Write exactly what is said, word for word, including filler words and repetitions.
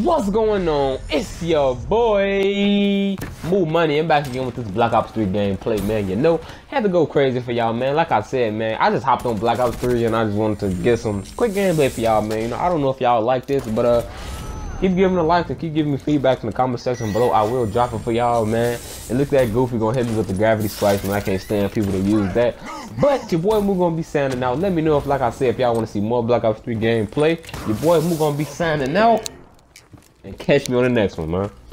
What's going on? It's your boy Moo Money. I'm back again with this Black Ops three gameplay, man. You know, had to go crazy for y'all, man. Like I said, man, I just hopped on Black Ops three and I just wanted to get some quick gameplay for y'all, man. You know, I don't know if y'all like this, but uh, keep giving a like and keep giving me feedback in the comment section below. I will drop it for y'all, man. And look at that Goofy gonna hit me with the gravity slice, and I can't stand people to use that. But your boy Moo gonna be signing out. Let me know if, like I said, if y'all want to see more Black Ops three gameplay. Your boy Moo gonna be signing out. And catch me on the next one, man.